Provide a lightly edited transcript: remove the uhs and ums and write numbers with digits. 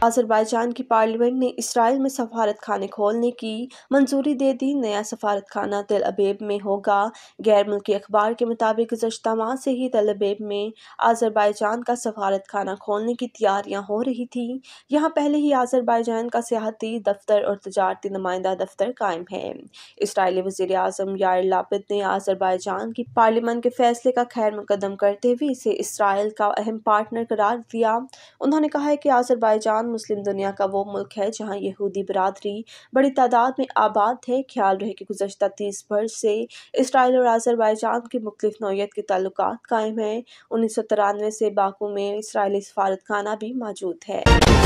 Azerbaijan की parliament ने Israel में सफारत खाने खोलने की मंजूरी दे दी। नया सफारत खाना तेल अबीब में होगा। गैर मुल्की अखबार के मुताबिक गुज़श्ता माह से ही तेल अबीब में अज़रबैजान का सफारत खाना खोलने की तैयारियां हो रही थी। यहाँ पहले ही अज़रबैजान का सियाहती दफ्तर और तजारती नुमाइंदा दफ्तर कायम है। इसराइली वज़ीर आज़म यार लापिद ने अज़रबैजान की पार्लियामेंट के फैसले का खैर मुकदम करते हुए इसे इसराइल का अहम पार्टनर करार दिया। उन्होंने कहा है कि अज़रबैजान मुस्लिम दुनिया का वो मुल्क है जहाँ यहूदी बिरादरी बड़ी तादाद में आबाद है। ख्याल रहे कि गुज़श्ता 30 वर्ष से इसराइल और अज़रबैजान की मुख्तलिफ नौइयत के ताल्लुकात कायम हैं। 1993 से बाकू में इसराइली सफारतखाना भी मौजूद है।